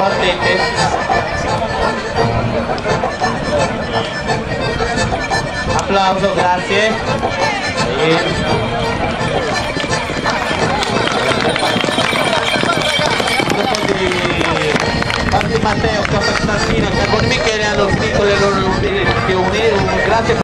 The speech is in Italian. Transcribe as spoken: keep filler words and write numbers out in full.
battente. Applauso, grazie. E... Matteo, Capostantino, con Michele hanno scritto le loro opinioni. Grazie.